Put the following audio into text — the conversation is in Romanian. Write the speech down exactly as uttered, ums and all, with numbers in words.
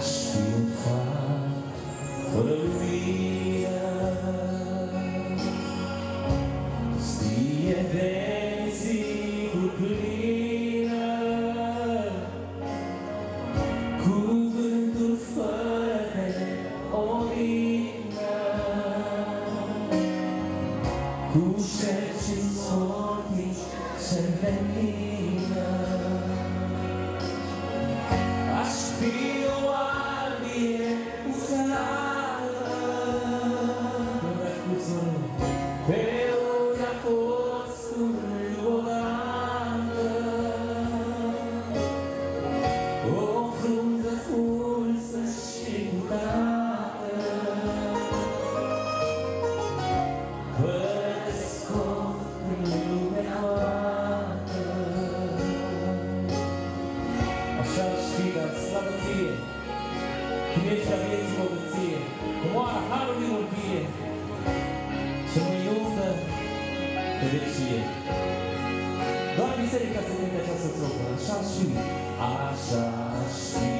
Aș fi un far fără lumină, pustie de zicuri plină, cuvântul fără de olină, cu șerpi și sortici serpentină. Aș fi o albie uscată pe unde a fost învolată, o frunză smulsă și curată, fără de scop în lumea toată. Așa aș fi, dar slavă ție, când ești la vieții bogăție, că moară harul din urgie și mă iubă de vecie. Doar biserica să cânte această strofă, așa aș fi, așa aș fi.